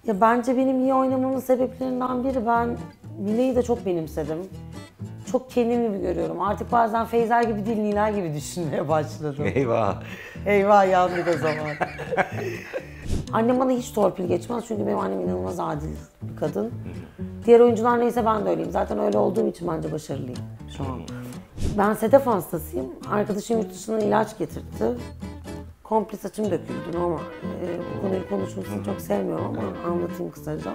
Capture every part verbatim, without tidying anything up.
Ya bence benim iyi oynamamın sebeplerinden biri, ben Nilay'ı da çok benimsedim. Çok kendimi gibi görüyorum. Artık bazen Feyza gibi değil, Nilay gibi düşünmeye başladım. Eyvah. Eyvah, yandık o zaman. Annem bana hiç torpil geçmez çünkü benim annem inanılmaz adil bir kadın. Diğer oyuncular neyse ben de öyleyim. Zaten öyle olduğum için bence başarılıyım şu an. Ben sedef hastasıyım. Arkadaşım yurt dışından ilaç getirdi. Komple saçım döküldü ama e, bu konuyu konuşmasını çok sevmiyorum ama anlatayım kısaca.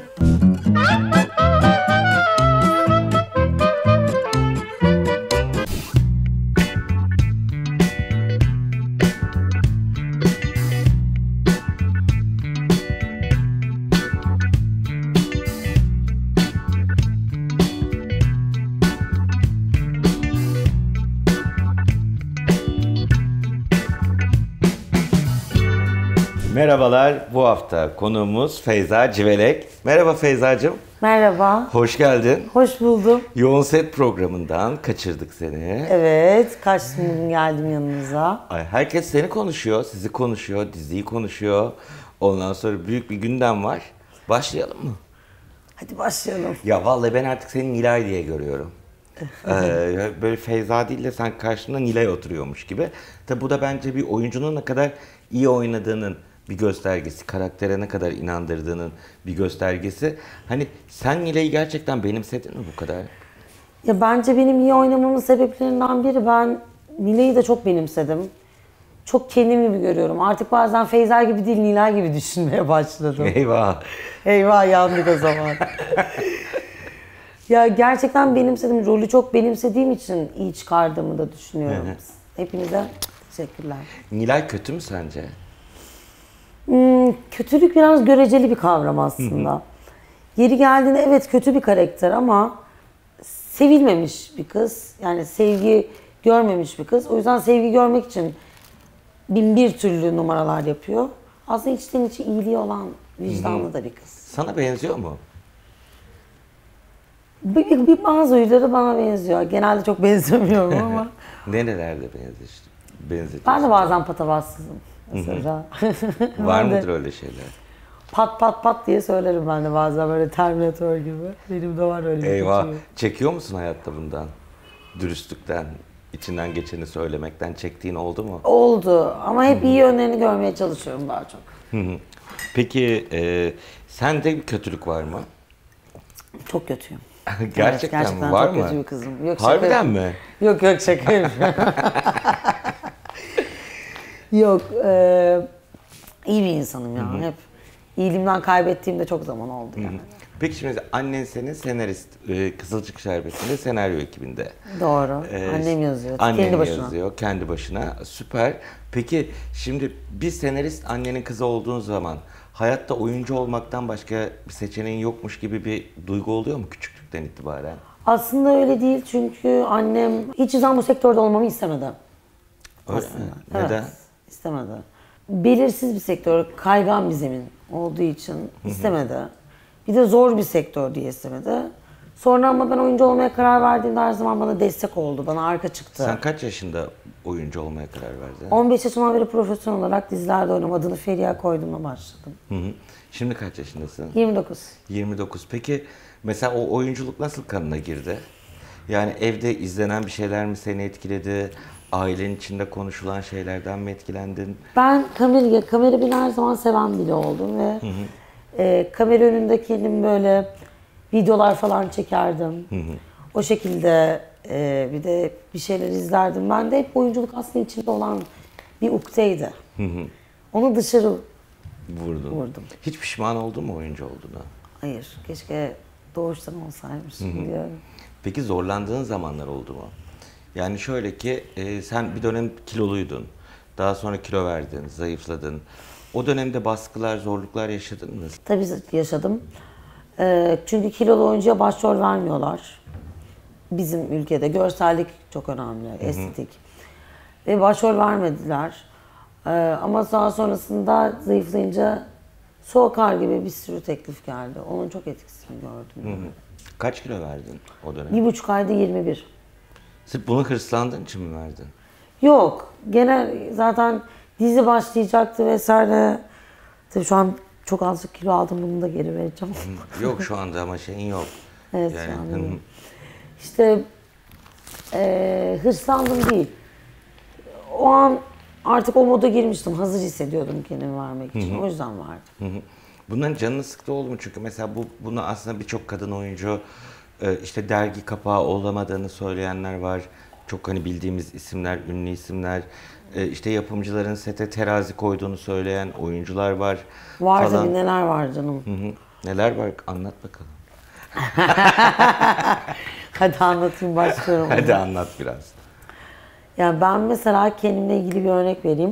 Merhabalar, bu hafta konuğumuz Feyza Civelek. Merhaba Feyzacığım. Merhaba. Hoş geldin. Hoş buldum. Yoğun Set programından kaçırdık seni. Evet, kaç gün geldim yanınıza. Ay, herkes seni konuşuyor, sizi konuşuyor, diziyi konuşuyor. Ondan sonra büyük bir gündem var. Başlayalım mı? Hadi başlayalım. Ya vallahi ben artık seni Nilay diye görüyorum. ee, böyle Feyza değil de sen karşında Nilay oturuyormuş gibi. Tabi bu da bence bir oyuncunun ne kadar iyi oynadığının bir göstergesi, karaktere ne kadar inandırdığının bir göstergesi. Hani sen Nilay'ı gerçekten benimsedin mi bu kadar? Ya bence benim iyi oynamamın sebeplerinden biri, ben Nilay'ı da çok benimsedim. Çok kendim gibi görüyorum. Artık bazen Feyza gibi değil, Nilay gibi düşünmeye başladım. Eyvah. Eyvah, yandık o zaman. Ya gerçekten benimsedim. Rolü çok benimsediğim için iyi çıkardığımı da düşünüyorum. Hepinize teşekkürler. Nilay kötü mü sence? Hmm, kötülük biraz göreceli bir kavram aslında. Yeri geldiğinde evet kötü bir karakter ama sevilmemiş bir kız. Yani sevgi görmemiş bir kız. O yüzden sevgi görmek için bin bir türlü numaralar yapıyor. Aslında içten içe iyiliği olan vicdanlı da bir kız. Sana benziyor mu? Bir, bir, bir bazı huyları bana benziyor. Genelde çok benzemiyorum ama. Nerelerde benziyor? Benzetiyorsun? Ben de bazen patavatsızım. Mesela. Var Ben de mıdır öyle şeyler? Pat pat pat diye söylerim ben de bazen, böyle Terminator gibi. Benim de var öyle bir Eyvah. küçüğü. Çekiyor musun hayatta bundan? Dürüstlükten, içinden geçeni söylemekten çektiğin oldu mu? Oldu ama hep iyi yönlerini görmeye çalışıyorum daha çok. Peki e, sende bir kötülük var mı? Çok kötüyüm. gerçekten, Evet, gerçekten mi? Var çok mı? kötü bir kızım. Yok, şaka Harbiden yapıyorum. mi? Yok yok, şaka yapıyorum. Yok, e, iyi bir insanım ya. Hep iyiliğimden kaybettiğim de çok zaman oldu yani. Peki şimdi annen senin senarist, e, Kızılcık Şerbeti'nde senaryo ekibinde. Doğru. Ee, Annem yazıyor. Annen kendi başına. yazıyor, kendi başına. Süper. Peki şimdi bir senarist annenin kızı olduğun zaman hayatta oyuncu olmaktan başka bir seçeneğin yokmuş gibi bir duygu oluyor mu küçüklükten itibaren? Aslında öyle değil çünkü annem hiçbir zaman bu sektörde olmamı istemedi. Öyle Aslında. mi? Evet, Neden? istemedi. Belirsiz bir sektör, kaygan bir zemin olduğu için istemedi. Bir de zor bir sektör diye istemedi. Sonra ama ben oyuncu olmaya karar verdiğimde her zaman bana destek oldu, bana arka çıktı. Sen kaç yaşında oyuncu olmaya karar verdin? on beş yaşımdan beri profesyonel olarak dizilerde oynama, adını Feriha koyduğumda başladım. Hı hı. Şimdi kaç yaşındasın? yirmi dokuz. yirmi dokuz. Peki mesela o oyunculuk nasıl kanına girdi? Yani evde izlenen bir şeyler mi seni etkiledi? Ailenin içinde konuşulan şeylerden mi etkilendin? Ben kamera, kamera beni her zaman seven biri oldum ve e, kamera önünde kendim böyle videolar falan çekerdim. O şekilde e, bir de bir şeyler izlerdim. Ben de hep oyunculuk aslında içimde olan bir ukteydi. Onu dışarı Vurdun. vurdum. Hiç pişman oldun mu oyuncu olduğuna? Hayır, keşke doğuştan olsaymış diyorum. Peki zorlandığın zamanlar oldu mu? Yani şöyle ki e, sen bir dönem kiloluydun. Daha sonra kilo verdin, zayıfladın. O dönemde baskılar, zorluklar yaşadın mı? Tabii yaşadım. E, çünkü kilolu oyuncuya başrol vermiyorlar. Bizim ülkede görsellik çok önemli, estetik. Ve başrol vermediler. Ee, ama daha sonrasında zayıflayınca Soğukar gibi bir sürü teklif geldi. Onun çok etkisini gördüm. Yani. Kaç kilo verdin o dönem? Bir buçuk ayda yirmi bir. Sırf bunu hırslandığın için mi verdin? Yok. Genel zaten dizi başlayacaktı vesaire. Tabii şu an Çok azıcık kilo aldım, bunu da geri vereceğim. Yok şu anda ama şeyin yok. Evet Yani, şu hı an. hı. İşte e, hırslandım değil. O an artık o moda girmiştim. Hazır hissediyordum kendimi vermek için. O yüzden vardı. Hı hı. Bunların canını sıktı oldu mu? Çünkü mesela bu bunu aslında birçok kadın oyuncu e, işte dergi kapağı olamadığını söyleyenler var. Çok hani bildiğimiz isimler, ünlü isimler. E, işte yapımcıların sete terazi koyduğunu söyleyen oyuncular var. Var falan. tabii, neler var canım. Hı hı. Neler var? Anlat bakalım. Hadi anlatayım, başlıyorum. Hadi anlat biraz. Yani ben mesela kendimle ilgili bir örnek vereyim.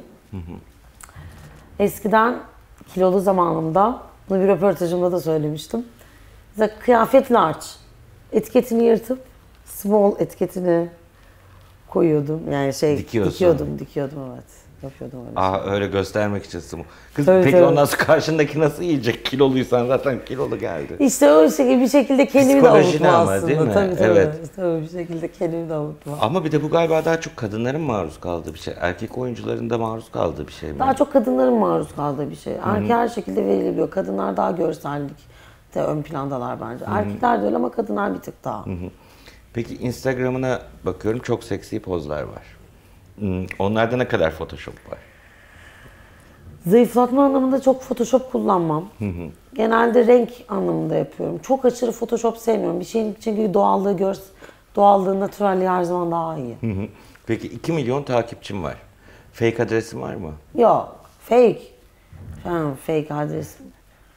Eskiden kilolu zamanımda, bunu bir röportajımda da söylemiştim. Mesela kıyafet large etiketini yırtıp small etiketini koyuyordum. Yani şey Dikiyorsun. dikiyordum, dikiyordum evet. Yapıyordum öyle. Aa öyle göstermek için small. Kız Tabii, peki tabii. ondan sonra karşındaki nasıl yiyecek? Kiloluysan zaten kilolu geldi. İşte o şekilde bir şekilde kendimi de Psikolojine avutma ama, aslında. değil mi? Tabii, tabii. Evet. Tabii bir şekilde kendimi de avutma. Ama bir de bu galiba daha çok kadınların maruz kaldığı bir şey. Erkek oyuncuların da maruz kaldığı bir şey mi? Daha çok kadınların maruz kaldığı bir şey. Erkek her şekilde verilebiliyor. Kadınlar daha görsellik de ön plandalar bence. Erkekler de öyle ama kadınlar bir tık daha. Peki Instagram'ına bakıyorum, çok seksi pozlar var. Hmm, Onlarda ne kadar Photoshop var? Zayıflatma anlamında çok Photoshop kullanmam. Genelde renk anlamında yapıyorum. Çok aşırı Photoshop sevmiyorum. Bir şeyin çünkü doğallığı, gör, doğallığı, natürelliği her zaman daha iyi. Hı hı. Peki iki milyon takipçim var. Fake adresin var mı? Yok, fake. Efendim, fake adresim.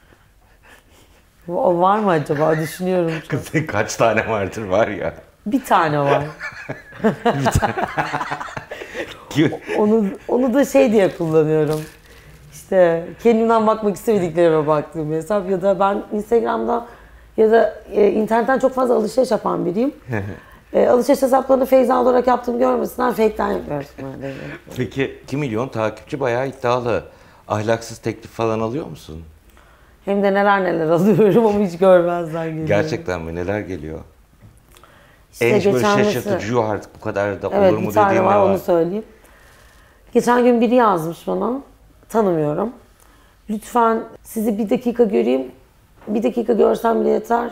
O var mı acaba? Düşünüyorum çok. Kızın kaç tane vardır var ya. Bir tane var. Kim? Onu onu da şey diye kullanıyorum. İşte kendimden bakmak istemediklerime baktığım hesap ya da ben Instagram'da ya da e, internetten çok fazla alışveriş yapan biriyim. e, alışveriş hesaplarını Feyza olarak yaptığımı görmesinler, fake'ten yapıyoruz. Peki iki milyon takipçi bayağı iddialı. Ahlaksız teklif falan alıyor musun? Hem de neler neler alıyorum ama hiç görmezler geliyor. Gerçekten mi? Neler geliyor? İşte en böyle geçen şaşırtıcı mesela- "Yuh artık bu kadar da Evet, olur mu" bir tane dediğin var, ne var? onu söyleyeyim. Geçen gün biri yazmış bana, tanımıyorum. Lütfen sizi bir dakika göreyim, bir dakika görsem bile yeter.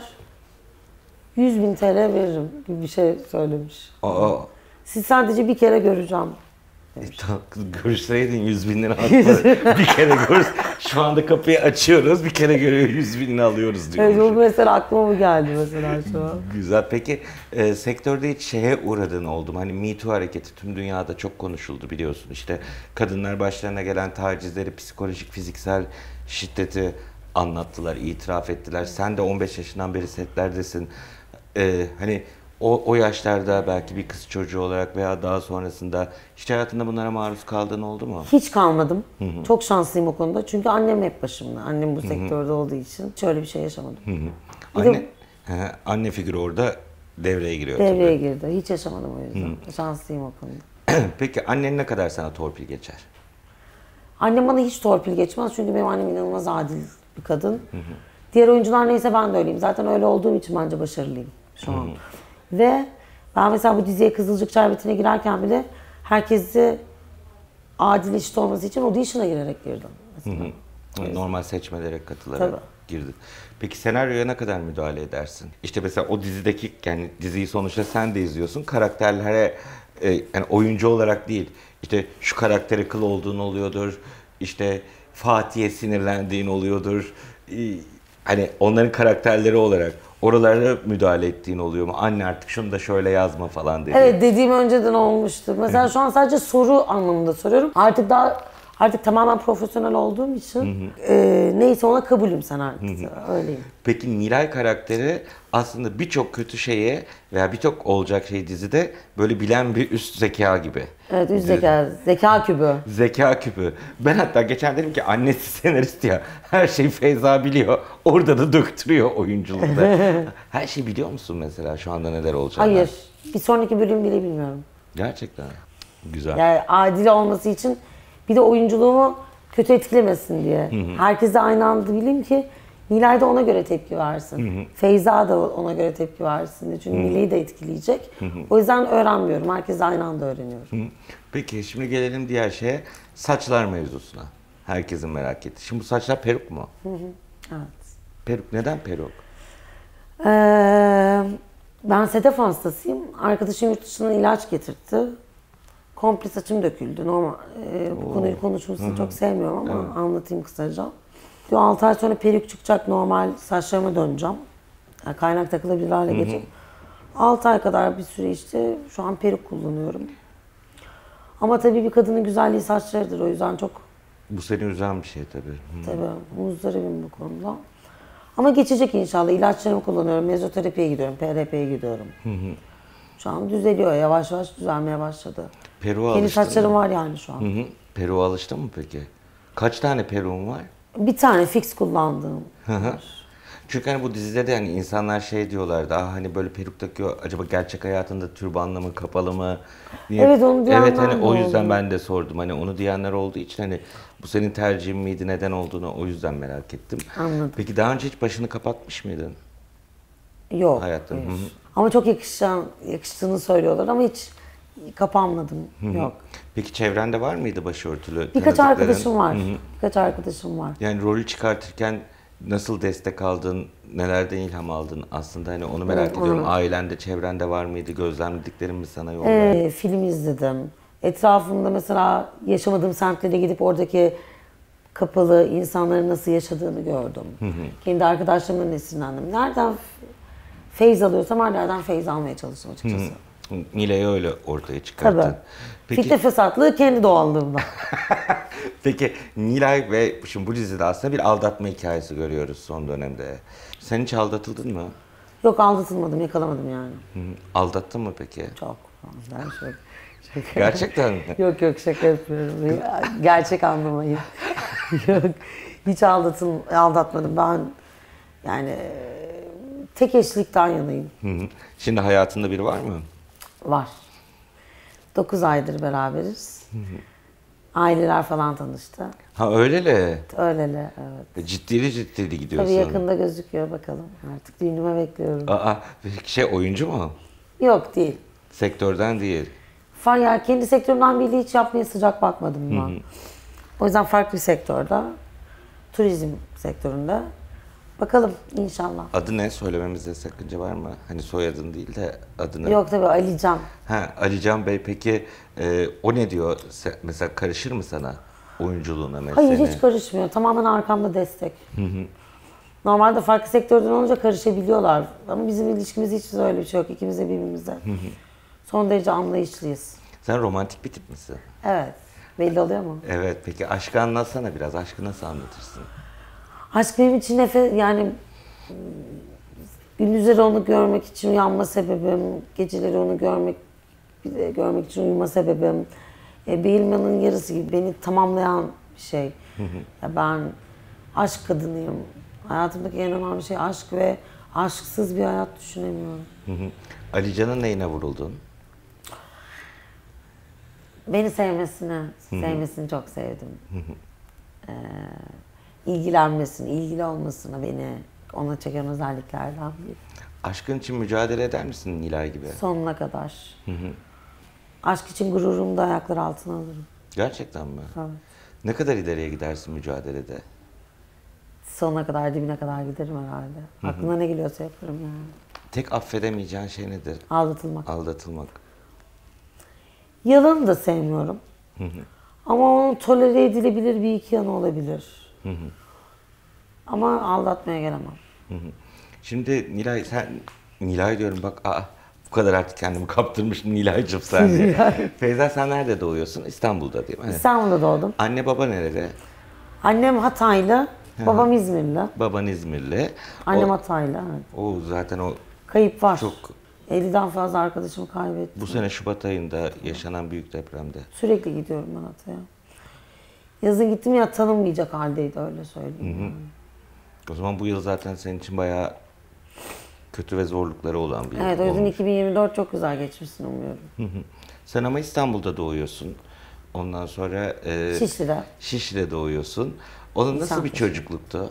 yüz bin T L veririm gibi bir şey söylemiş. Aa, Sizi sadece bir kere göreceğim. e, tamam, kız, görüşseydin yüz bin lira atma. Bir kere gör. Şu anda kapıyı açıyoruz, bir kere görüyor yüz binini alıyoruz Evet, o diyormuş. mesela aklıma mı geldi mesela şu an? Güzel. Peki e, sektörde hiç şeye uğradığın oldu mu? Hani Me Too hareketi tüm dünyada çok konuşuldu biliyorsun. İşte kadınlar başlarına gelen tacizleri, psikolojik, fiziksel şiddeti anlattılar, itiraf ettiler. Sen de on beş yaşından beri setlerdesin. E, hani o, o yaşlarda belki bir kız çocuğu olarak veya daha sonrasında hiç hayatında bunlara maruz kaldığın oldu mu? Hiç kalmadım. Çok şanslıyım o konuda. Çünkü annem hep başımda. Annem bu sektörde olduğu için şöyle bir şey yaşamadım. Bir de Anne, he, anne figürü orada devreye giriyor devreye tabii. girdi. Hiç yaşamadım o yüzden. Şanslıyım o konuda. Peki annen ne kadar sana torpil geçer? Annem bana hiç torpil geçmez çünkü benim annem inanılmaz adil bir kadın. Diğer oyuncular neyse ben de öyleyim. Zaten öyle olduğum için bence başarılıyım şu an. Ve ben mesela bu diziye Kızılcık Şerbeti'ne girerken bile herkesi adil eşit olması için audition'a girerek girdim. Mesela. Normal seçmelere katılarak Tabii. girdin. Peki senaryoya ne kadar müdahale edersin? İşte mesela o dizideki, yani diziyi sonuçta sen de izliyorsun. Karakterlere e, yani oyuncu olarak değil. İşte şu karaktere kıl olduğun oluyordur. İşte Fatih'e sinirlendiğin oluyordur. E, hani onların karakterleri olarak oralara müdahale ettiğin oluyor mu? Anne artık şunu da şöyle yazma falan dediğin. Evet, dediğim önceden olmuştu. Mesela şu an sadece soru anlamında soruyorum. Artık daha artık tamamen profesyonel olduğum için e, neyse ona kabulüm sen artık. Öyleyim. Peki Nilay karakteri aslında birçok kötü şeye veya birçok olacak şey dizide böyle bilen bir üst zeka gibi. Evet, üst zeka, zeka kübü. Zeka küpü. Ben hatta geçen dedim ki annesi senarist ya, her şeyi Feyza biliyor. Orada da döktürüyor oyunculukta. Her şeyi biliyor musun mesela şu anda neler olacağını? Hayır. Bir sonraki bölüm bile bilmiyorum. Gerçekten. Güzel. Yani adil olması için bir de oyunculuğumu kötü etkilemesin diye. Herkes de aynı anda bileyim ki Nilay da ona göre tepki versin. Feyza da ona göre tepki versin diye. Çünkü Nilay'ı da etkileyecek. O yüzden öğrenmiyorum. Herkes de aynı anda öğreniyor. Peki şimdi gelelim diğer şeye, saçlar mevzusuna. Herkesin merak ettiği. Şimdi bu saçlar peruk mu? Evet. Peruk. Neden peruk? Ee, ben sedef hastasıyım. Arkadaşım yurt dışından ilaç getirtti. Komple saçım döküldü. Normal, e, bu konuyu konuşmasını çok sevmiyorum ama evet. Anlatayım kısaca. Diyor altı ay sonra peruk çıkacak, normal saçlarıma döneceğim. Yani kaynak takılabilir hale gelecek. altı ay kadar bir süre işte şu an peruk kullanıyorum. Ama tabii bir kadının güzelliği saçlarıdır, o yüzden çok... Bu seni üzen bir şey tabii. Hı. Tabii, muzdaribim bu konuda. Ama geçecek inşallah. İlaçlarımı kullanıyorum, mezoterapiye gidiyorum, P R P'ye gidiyorum. Hı hı. Şu an düzeliyor, yavaş yavaş düzelmeye başladı. Peruğa Yeni alıştın saçlarım mı? var yani şu an. Hı hı. Peruğa alıştın mı peki? Kaç tane peruğun var? Bir tane fix kullandığım var. Çünkü hani bu dizide de hani insanlar şey diyorlardı, ah hani böyle peruk takıyor, acaba gerçek hayatında türbanlı mı, kapalı mı diye. Evet, onu diyenler Evet, hani de o yüzden oldu. ben de sordum, hani onu diyenler olduğu için hani bu senin tercihin miydi, neden olduğunu o yüzden merak ettim. Anladım. Peki daha önce hiç başını kapatmış mıydın? Yok. Hayatta. hayır. Hı hı. Ama çok yakışan, yakıştığını söylüyorlar ama hiç kapanmadım. Yok. Peki çevrende var mıydı başörtülü Birkaç tanıdıkların? arkadaşım var. Birkaç arkadaşım var. Yani rolü çıkartırken nasıl destek aldın, nelerden ilham aldın aslında, hani onu merak Evet, ediyorum. onu- Ailende, çevrende var mıydı, gözlemlediklerin mi sana yol verdi? Ee, film izledim. Etrafımda mesela yaşamadığım semtlere gidip oradaki kapalı insanların nasıl yaşadığını gördüm. Kendi arkadaşlarımdan esinlendim. Nereden feyz alıyorsam her yerden feyz almaya çalıştım açıkçası. Nilay'ı öyle ortaya çıkarttın. Tabii. Peki, Fitne fesatlığı kendi doğallığımda. peki Nilay ve şimdi bu dizide aslında bir aldatma hikayesi görüyoruz son dönemde. Sen hiç aldatıldın mı? Yok, aldatılmadım, yakalamadım yani. Hı hı. Aldattın mı peki? Çok. Ben şöyle, şaka. Gerçekten mi? Yok yok, şaka yapıyorum. Gerçek anlamayın. Yok. Hiç aldatıl, aldatmadım. Ben yani tek eşlikten yanayım. Hı hı. Şimdi hayatında biri var mı? Var. Dokuz aydır beraberiz. Aileler falan tanıştı. Ha öylele. Öylele, evet. Ciddili ciddili gidiyorsun. Tabii yakında gözüküyor, bakalım. Artık düğünüme bekliyorum. Aa, peki şey oyuncu mu? Yok, değil. Sektörden değil. Far ya, kendi sektörümden biri hiç yapmaya sıcak bakmadım ben. O yüzden farklı bir sektörde. Turizm sektöründe. Bakalım inşallah. Adı ne? Söylememizde sakınca var mı? Hani soyadın değil de adını. Yok tabii, Alican. Ha, Alican Bey, peki e, o ne diyor? Se- mesela karışır mı sana oyunculuğuna, mesleğine? Hayır, hiç karışmıyor. Tamamen arkamda destek. Normalde farklı sektörden olunca karışabiliyorlar. Ama bizim ilişkimizde hiç öyle bir şey yok. İkimiz de birbirimize son derece anlayışlıyız. Sen romantik bir tip misin? Evet. Belli oluyor mu? Evet, peki aşkı anlatsana biraz. Aşkı nasıl anlatırsın? Aşk benim için nefes, yani gündüzleri onu görmek için uyanma sebebim, geceleri onu görmek bir de görmek için uyuma sebebim. E, bir ilmanın yarısı gibi beni tamamlayan bir şey. Ya ben aşk kadınıyım. Hayatımdaki en önemli şey aşk ve aşksız bir hayat düşünemiyorum. Hı hı. Alican'ın neyine vuruldun? Beni sevmesini, sevmesini çok sevdim. Ee, ilgilenmesini, ilgili olmasını, beni ona çeken özelliklerden biri. Aşkın için mücadele eder misin Nilay gibi? Sonuna kadar. Aşk için gururumu da ayaklar altına alırım. Gerçekten mi? Evet. Ne kadar ileriye gidersin mücadelede? Sonuna kadar, dibine kadar giderim herhalde. Aklıma ne geliyorsa yaparım yani. Tek affedemeyeceğin şey nedir? Aldatılmak. Aldatılmak. Yalanı da sevmiyorum. Ama onun tolere edilebilir bir iki yanı olabilir. Ama aldatmaya gelemem. Şimdi Nilay, sen Nilay diyorum bak, aa, bu kadar artık kendimi kaptırmışım Nilay'cığım sen diye. Feyza, sen nerede doğuyorsun? İstanbul'da değil mi? İstanbul'da doğdum. Anne baba nerede? Annem Hataylı, babam İzmirli. Baban İzmirli. Annem O, Hataylı, evet. o zaten o Kayıp var. çok, elliden fazla arkadaşımı kaybettim. bu sene Şubat ayında yaşanan büyük depremde. Sürekli gidiyorum ben Hatay'a. Yazın gittim ya, tanınmayacak haldeydi, öyle söyleyeyim. Yani. O zaman bu yıl zaten senin için bayağı kötü ve zorlukları olan bir yıl Evet, o yüzden olmuş. iki bin yirmi dört çok güzel geçmişsin umuyorum. Sen ama İstanbul'da doğuyorsun. Ondan sonra e, Şişli'de. Şişli'de doğuyorsun. Onun nasıl bir Nişantaşı. çocukluktu?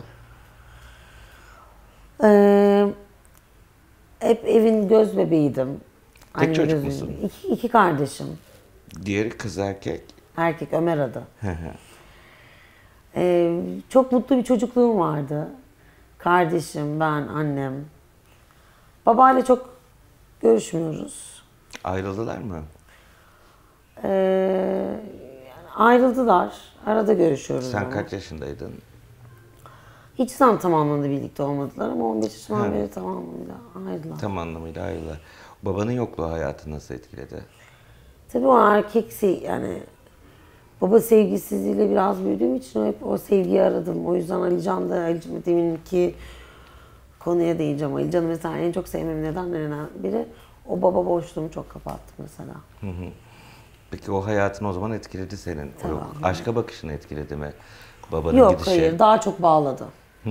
Ee, hep evin göz bebeğiydim. Tek Annemin çocuk gözü- musun? İki, iki kardeşim. Diğeri kız erkek. Erkek, Ömer adı. Ee, çok mutlu bir çocukluğum vardı. Kardeşim, ben, annem. Babayla çok görüşmüyoruz. Ayrıldılar mı? Ee, yani ayrıldılar. Arada görüşüyoruz Sen ama. kaç yaşındaydın? Hiç zaman tam anlamda birlikte olmadılar ama on beş yaşından Ha. beri tamamıyla ayrıldılar. Tam anlamıyla ayrıldılar. Babanın yokluğu hayatı nasıl etkiledi? Tabii o erkeksi yani baba sevgisizliğiyle biraz büyüdüğüm için hep o sevgiyi aradım. O yüzden Alican da Alican deminki konuya değineceğim. Alican'ı mesela en çok sevmemin nedenlerinden biri o baba boşluğumu çok kapattı mesela. Peki o hayatın o zaman etkiledi senin. Tabii. Yok, aşka bakışını etkiledi mi? Babanın Yok gidişi. hayır daha çok bağladı.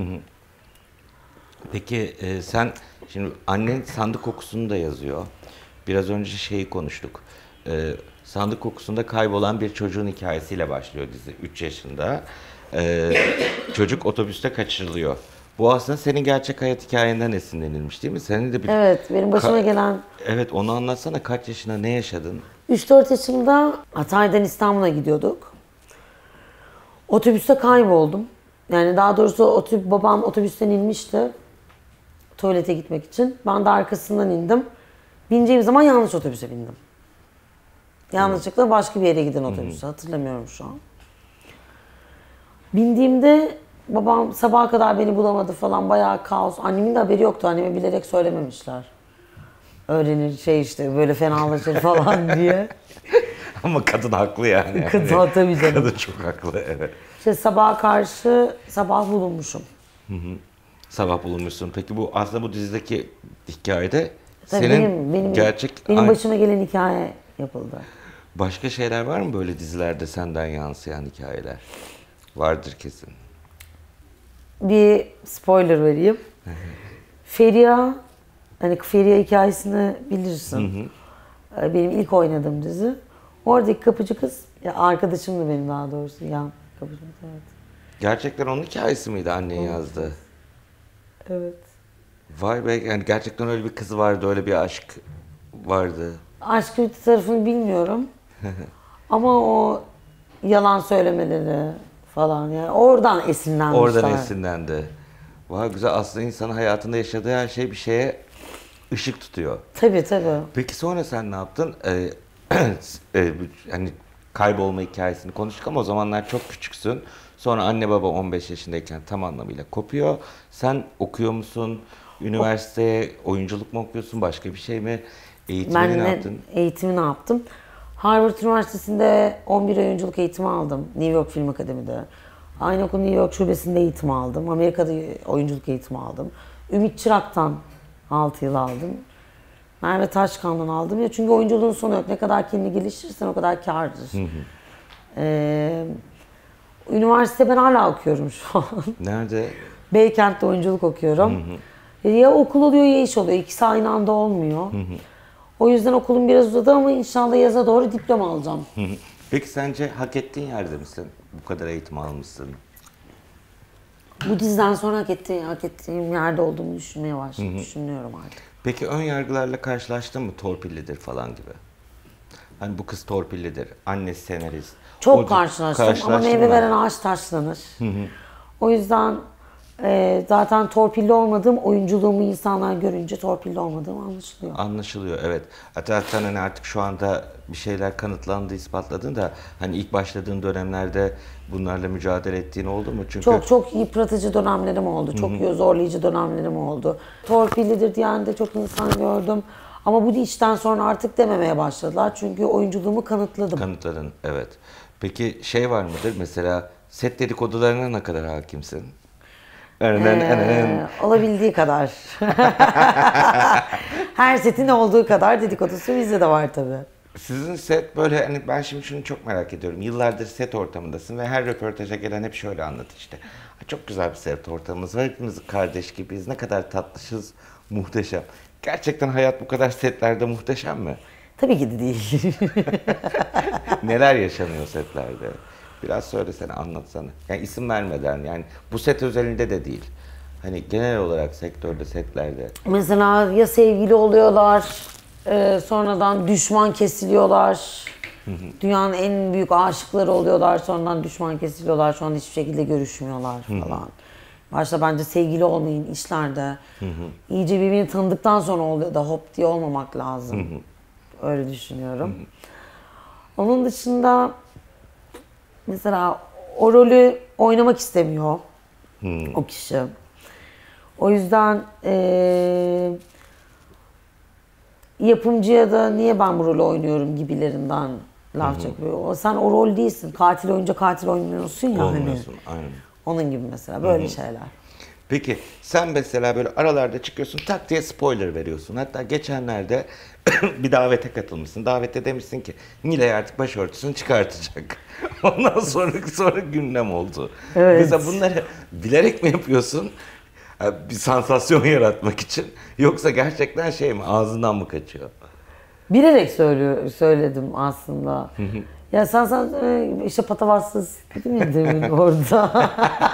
Peki e, sen şimdi annen sandık kokusunu da yazıyor. Biraz önce şeyi konuştuk. E, sandık kokusunda kaybolan bir çocuğun hikayesiyle başlıyor dizi. üç yaşında. E, çocuk otobüste kaçırılıyor. Bu aslında senin gerçek hayat hikayenden esinlenilmiş değil mi? Senin de bir... Evet benim başıma Ka- gelen Evet onu anlatsana, kaç yaşında ne yaşadın? üç dört yaşımda Hatay'dan İstanbul'a gidiyorduk. Otobüste kayboldum. Yani daha doğrusu otobüs, babam otobüsten inmişti. Tuvalete gitmek için. Ben de arkasından indim. Bineceğim zaman yanlış otobüse bindim. Yanlışlıkla başka bir yere giden otobüse. Hatırlamıyorum şu an. Bindiğimde babam sabaha kadar beni bulamadı falan. Bayağı kaos. Annemin de haberi yoktu. Anneme bilerek söylememişler. Öğrenir şey işte böyle fenalaşır falan diye. Ama kadın haklı yani. Kadın tabii canım. Kadın çok haklı, evet. İşte sabaha karşı sabah bulunmuşum. Sabah bulunmuşsun. Peki bu aslında bu dizideki hikayede Tabii senin benim, benim, gerçek... benim Ay- başıma gelen hikaye yapıldı. Başka şeyler var mı böyle dizilerde senden yansıyan hikayeler? Vardır kesin. Bir spoiler vereyim. Feriha, hani Feriha hikayesini bilirsin. Ee, Benim ilk oynadığım dizi. Oradaki kapıcı kız, ya arkadaşımdı benim daha doğrusu. Ya kapıcı kız, evet. Gerçekten onun hikayesi miydi annen yazdı? Evet. Vay be, yani gerçekten öyle bir kız vardı, öyle bir aşk vardı. Aşk bir tarafını bilmiyorum. Ama o yalan söylemeleri falan yani oradan esinlenmişler. Oradan esinlendi. Vay güzel, aslında insanın hayatında yaşadığı her şey bir şeye ışık tutuyor. Tabii tabii. Peki sonra sen ne yaptın? Ee, e, hani kaybolma hikayesini konuştuk ama o zamanlar çok küçüksün. Sonra anne baba on beş yaşındayken tam anlamıyla kopuyor. Sen okuyor musun? Üniversiteye oyunculuk mu okuyorsun? Başka bir şey mi? Eğitimini Ben ne de yaptın? eğitimi ne yaptım? Harvard Üniversitesi'nde on bir ay oyunculuk eğitimi aldım. New York Film Akademi'de. Aynı okul New York Şubesi'nde eğitim aldım. Amerika'da oyunculuk eğitimi aldım. Ümit Çırak'tan altı yıl aldım. Merve Taşkan'dan aldım. Ya çünkü oyunculuğun sonu yok. Ne kadar kendini geliştirirsen o kadar kârdır. Ee, üniversite ben hala okuyorum şu an. Nerede? Beykent'te oyunculuk okuyorum. Ya okul oluyor ya iş oluyor. İkisi aynı anda olmuyor. O yüzden okulum biraz uzadı ama inşallah yaza doğru diploma alacağım. Peki sence hak ettiğin yerde misin? Bu kadar eğitim almışsın. Bu diziden sonra hak, ettiğim, hak ettiğim yerde olduğumu düşünmeye başladım. Düşünüyorum artık. Peki ön yargılarla karşılaştın mı? Torpillidir falan gibi. Hani bu kız torpillidir, annesi senarist. Çok O- karşılaştım ama karşılaştın meyve mı? veren ağaç taşlanır. O yüzden e, zaten torpilli olmadığım, oyunculuğumu insanlar görünce torpilli olmadığım anlaşılıyor. Anlaşılıyor, evet. Hatta sen hani artık şu anda bir şeyler kanıtlandı, ispatladın da hani ilk başladığın dönemlerde bunlarla mücadele ettiğin oldu mu? Çünkü Çok çok yıpratıcı dönemlerim oldu. Çok zorlayıcı dönemlerim oldu. Torpillidir diyen de çok insan gördüm. Ama bu işten sonra artık dememeye başladılar. Çünkü oyunculuğumu kanıtladım. kanıtladın, evet. Peki şey var mıdır? Mesela set dedikodularına ne kadar hakimsin? Örneğin, Ee, olabildiği kadar. Her setin olduğu kadar dedikodusu bizde de var tabii. Sizin set böyle, hani ben şimdi şunu çok merak ediyorum. Yıllardır set ortamındasın ve her röportaja gelen hep şöyle anlat işte. Çok güzel bir set ortamımız var. Hepimiz kardeş gibiyiz. Ne kadar tatlışız. Muhteşem. Gerçekten hayat bu kadar setlerde muhteşem mi? Tabii ki de değil. Neler yaşanıyor setlerde? Biraz söylesene, anlatsana. Yani isim vermeden, yani bu set özelinde de değil. Hani genel olarak sektörde, setlerde. Mesela ya sevgili oluyorlar, e, sonradan düşman kesiliyorlar. Dünyanın en büyük aşıkları oluyorlar, sonradan düşman kesiliyorlar, şu an hiçbir şekilde görüşmüyorlar falan. Başta bence sevgili olmayın işlerde. İyice birbirini tanıdıktan sonra oluyor da hop diye olmamak lazım. Öyle düşünüyorum. Onun dışında mesela o rolü oynamak istemiyor o kişi. O yüzden ee, yapımcıya da niye ben bu rolü oynuyorum gibilerinden laf çakıyor. O, sen o rol değilsin. Katil oyunca katil oynuyorsun ya. Olmuyorsun, hani. aynen. Onun gibi mesela böyle Hı-hı. şeyler. Peki sen mesela böyle aralarda çıkıyorsun tak diye spoiler veriyorsun. Hatta geçenlerde bir davete katılmışsın. Davette demişsin ki Nilay artık başörtüsünü çıkartacak. Ondan sonra sonra gündem oldu. Evet. Mesela bunları bilerek mi yapıyorsun? Bir sansasyon yaratmak için. Yoksa gerçekten şey mi ağzından mı kaçıyor? Bilerek söylüyor, söyledim aslında. Ya sen sen işte patavatsız değil mi demin orada?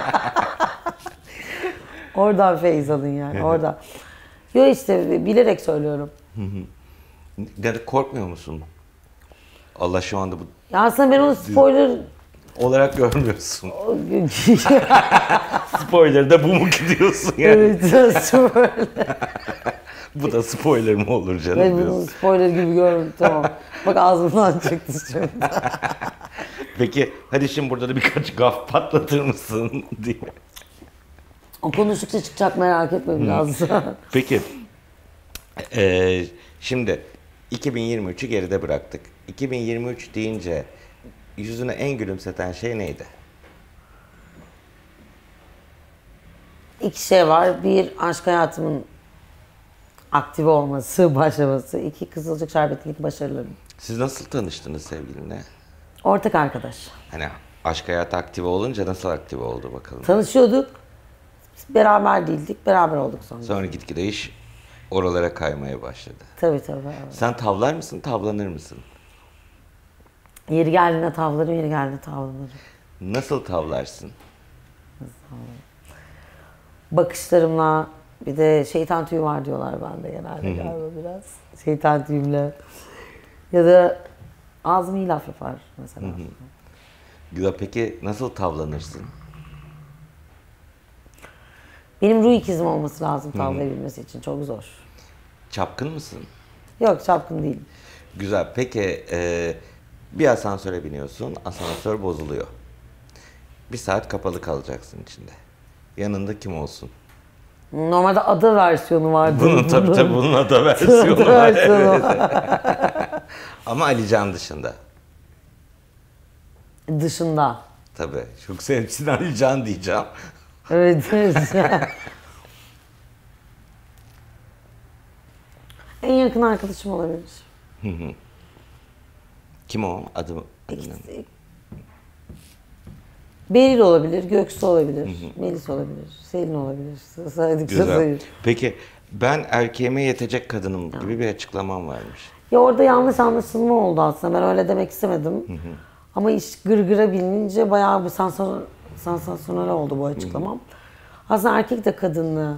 Oradan feyz alın yani orada. Yok işte bilerek söylüyorum. Yani korkmuyor musun? Allah şu anda bu... Ya aslında ben onu spoiler... olarak görmüyorsun. Spoiler'da bu mu gidiyorsun yani? Evet, spoiler. Bu da spoiler mı olur canım Ben diyorsun. bunu spoiler gibi görmüyorum, tamam. Bak ağzımdan çıktı şimdi. Peki hadi şimdi burada da birkaç gaf patlatır mısın diye. O konuştukça çıkacak, merak etme biraz. Peki, ee, şimdi iki bin yirmi üçü geride bıraktık. iki bin yirmi üç deyince yüzüne en gülümseten şey neydi? İki şey var. Bir, aşk hayatımın aktive olması, başlaması. İki, Kızılcık Şerbeti'ndeki başarılarım. Siz nasıl tanıştınız sevgilinle? Ortak arkadaş. Hani aşk hayatı aktive olunca nasıl aktive oldu bakalım? Tanışıyorduk. Beraber değildik, beraber olduk sonra. Sonra gitgide iş oralara kaymaya başladı. Tabii tabii. Evet. Sen tavlar mısın, tavlanır mısın? Yeri geldiğinde tavlarım, yeri geldiğinde tavlanırım. Nasıl tavlarsın? Bakışlarımla, bir de şeytan tüyü var diyorlar bende genelde galiba biraz. Şeytan tüyümle. Ya da ağzım iyi laf yapar mesela. Güzel, peki nasıl tavlanırsın? Benim ruh ikizim olması lazım tavlayabilmesi için, çok zor. Çapkın mısın? Yok, çapkın değilim. Güzel, peki e, bir asansöre biniyorsun, asansör bozuluyor. Bir saat kapalı kalacaksın içinde. Yanında kim olsun? Normalde ada versiyonu vardı. Bunun tabii tabii bunun ada versiyonu var. Evet. Ama Alican dışında. Dışında. Tabii. Çok senin için Alican diyeceğim. Evet. En yakın arkadaşım olabilir. Kim o? Adı İkisi. Beril olabilir, Göksu olabilir, Melis olabilir, Selin olabilir. Saydıkça Güzel. sayır. Peki ben erkeğime yetecek kadınım ya. gibi bir açıklamam varmış. Ya orada yanlış anlaşılma oldu aslında. Ben öyle demek istemedim. Hı hı. Ama iş gırgıra binince bayağı bir sansasyon, sansasyonel oldu bu açıklamam. Hı hı. Aslında erkek de kadını,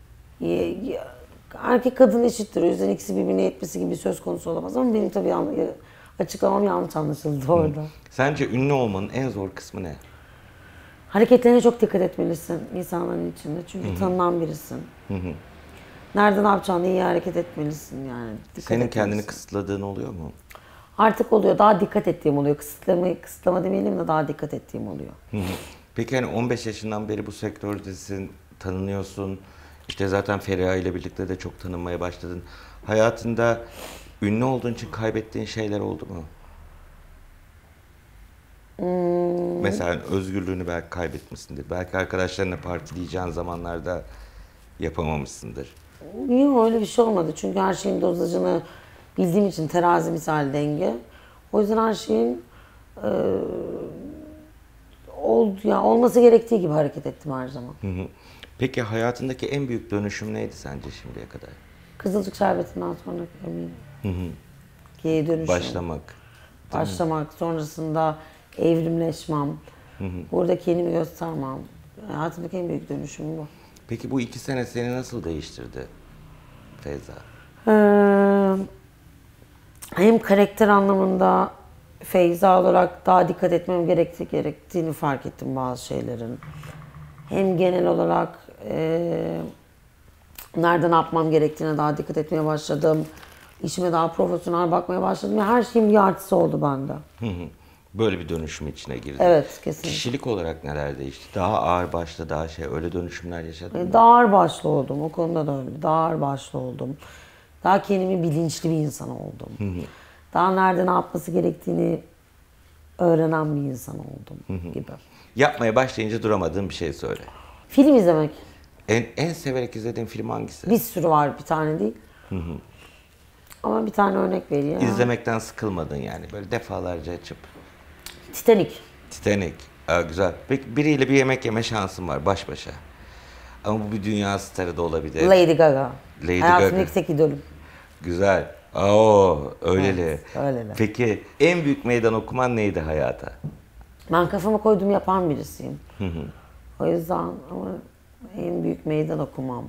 erkek kadın eşittir. O yüzden ikisi birbirine yetmesi gibi söz konusu olamaz. Ama benim tabii yan, açıklamam yanlış anlaşıldı orada. Hı. Sence ünlü olmanın en zor kısmı ne? Hareketlerine çok dikkat etmelisin insanların içinde. Çünkü Hı-hı. tanınan birisin. Hı-hı. Nerede ne yapacağını iyi hareket etmelisin yani. Dikkat Senin etmelisin. kendini kısıtladığın oluyor mu? Artık oluyor. Daha dikkat ettiğim oluyor. Kısıtlamayı, kısıtlama demeyelim de daha dikkat ettiğim oluyor. Hı-hı. Peki hani on beş yaşından beri bu sektördesin, tanınıyorsun. İşte zaten Feriha ile birlikte de çok tanınmaya başladın. Hayatında ünlü olduğun için kaybettiğin şeyler oldu mu? Hmm. Mesela özgürlüğünü belki kaybetmişsindir. Belki arkadaşlarına partileyeceğin zamanlarda yapamamışsındır. Yok, öyle bir şey olmadı. Çünkü her şeyin dozajını bildiğim için, terazi misal denge. O yüzden her şeyin e, oldu, yani olması gerektiği gibi hareket ettim her zaman. Hı hı. Peki hayatındaki en büyük dönüşüm neydi sence şimdiye kadar? Kızılcık Şerbeti'nden sonra eminim. Hı hı. Geri dönüşüm. Başlamak. Başlamak, sonrasında evrimleşmem, hı hı. burada kendimi göstermem. Hayatımdaki en büyük dönüşüm bu. Peki bu iki sene seni nasıl değiştirdi Feyza? Ee, hem karakter anlamında Feyza olarak daha dikkat etmem gerekti, gerektiğini fark ettim bazı şeylerin. Hem genel olarak e, nerede ne yapmam gerektiğine daha dikkat etmeye başladım. İşime daha profesyonel bakmaya başladım. Yani her şeyin bir artısı oldu bende. Böyle bir dönüşüm içine girdin. Evet, kesinlikle. Kişilik olarak neler değişti? Daha ağır başlı, daha şey, öyle dönüşümler yaşadın mı? Daha ağır başlı oldum. O konuda da öyle. Daha ağır başlı oldum. Daha kendimi bilinçli bir insan oldum. Daha nerede ne yapması gerektiğini öğrenen bir insan oldum gibi. Yapmaya başlayınca duramadığın bir şey söyle. Film izlemek. En, en severek izlediğin film hangisi? Bir sürü var, bir tane değil. Ama bir tane örnek vereyim. İzlemekten sıkılmadın yani. Böyle defalarca açıp. Titanic. Titanic. Aa, güzel. Peki biriyle bir yemek yeme şansın var baş başa. Ama bu bir dünya starı da olabilir. Lady Gaga. Lady Hayatımdaki Gaga. tek idolüm. Güzel. Oo, öyleli. Evet, öyleli. Peki en büyük meydan okuman neydi hayata? Ben kafama koyduğumu yapan birisiyim. O yüzden ama en büyük meydan okumam.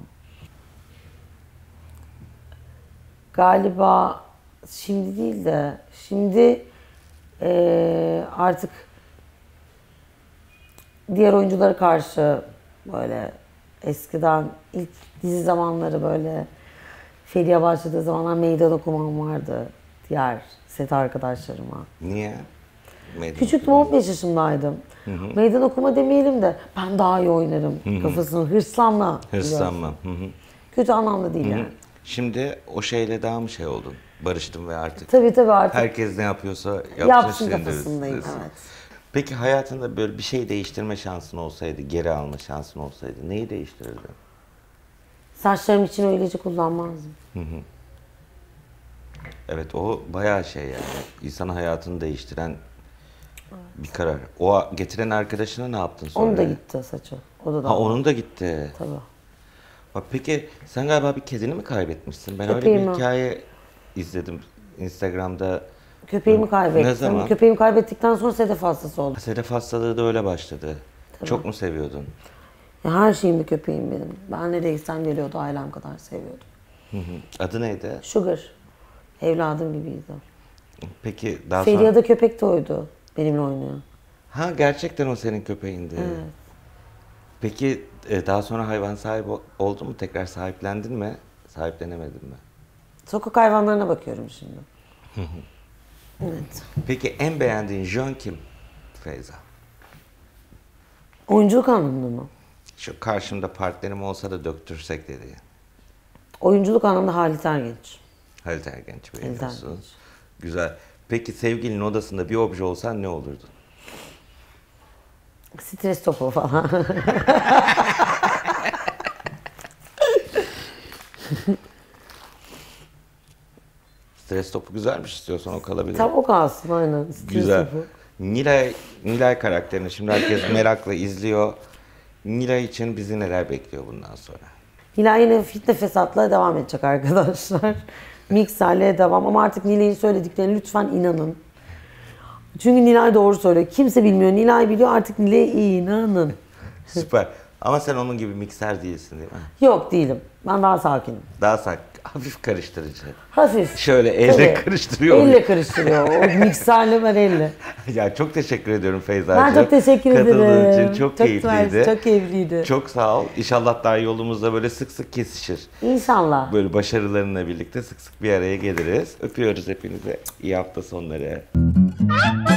Galiba şimdi değil de şimdi eee, artık diğer oyunculara karşı böyle eskiden ilk dizi zamanları böyle Feriha başladığı zamanlar meydan okumam vardı diğer set arkadaşlarıma. Niye? Meydan Küçüktüm, on beş yaşındaydım. Meydan okuma demeyelim de ben daha iyi oynarım kafasını hırslanma. Hırslanma. Hı hı. Kötü anlamda değil yani. Şimdi o şeyle daha mı şey oldun? Barıştın ve artık Tabii tabii artık herkes ne yapıyorsa yapsın, yapsın sen de kafasındayım. üstünesin. Evet. Peki hayatında böyle bir şey değiştirme şansın olsaydı, geri alma şansın olsaydı neyi değiştirirdin? Saçlarım için o ilacı kullanmazdım. Evet, o bayağı şey yani. İnsan hayatını değiştiren bir karar. O getiren arkadaşına ne yaptın sonra? Onun da gitti saçı. O da da. Ha, onun da gitti. Tabii. Bak peki sen galiba bir kedini mi kaybetmişsin? Ben öyle Köpeğimi. bir hikaye izledim Instagram'da. Köpeğimi kaybettim. Ne zaman? Köpeğimi kaybettikten sonra sedef hastası oldum. Sedef hastalığı da öyle başladı. Çok mu seviyordun? Ya her şeyim bir köpeğim benim. Ben nereye gitsem geliyordu, ailem kadar seviyordum. Hı hı. Adı neydi? Sugar. Evladım gibiydi. Peki daha sonra... Feriha'da köpek de oydu benimle oynayan. Ha, gerçekten o senin köpeğindi. Evet. Peki e, daha sonra hayvan sahibi oldun mu? Tekrar sahiplendin mi? Sahiplenemedin mi? Sokak hayvanlarına bakıyorum şimdi. Evet. Peki en beğendiğin jön kim Feyza? Oyunculuk anlamında mı? Şu karşımda partnerim olsa da döktürsek dediğin. Oyunculuk anlamında Halit Ergenç. Halit Ergenç Halit beğeniyorsun. Ergenç. Güzel. Peki sevgilinin odasında bir obje olsan ne olurdun? Stres topu falan. Stres topu güzelmiş, istiyorsan o kalabilir. Tam o kalsın aynen. Stres Güzel. topu. Nilay, Nilay karakterini şimdi herkes merakla izliyor. Nilay için bizi neler bekliyor bundan sonra? Nilay yine fitne fesatla devam edecek arkadaşlar. Mikserle devam ama artık Nilay'ın söylediklerine lütfen inanın. Çünkü Nilay doğru söylüyor. Kimse bilmiyor. Nilay biliyor, artık Nilay'a inanın. Süper. Ama sen onun gibi mikser değilsin değil mi? Yok değilim. Ben daha sakinim. Daha sak, hafif karıştırıcı. Hafif. Şöyle elle Tabii. karıştırıyor. Elle karıştırıyor. O mikserle ben elle. Ya çok teşekkür ediyorum Feyza'cığım. Ben çok teşekkür ederim. Katıldığın için çok, Çok keyifliydi. güzel, çok keyifliydi. Çok sağ ol. İnşallah daha yolumuzda böyle sık sık kesişir. İnşallah. Böyle başarılarınla birlikte sık sık bir araya geliriz. Öpüyoruz hepinize. İyi hafta sonları.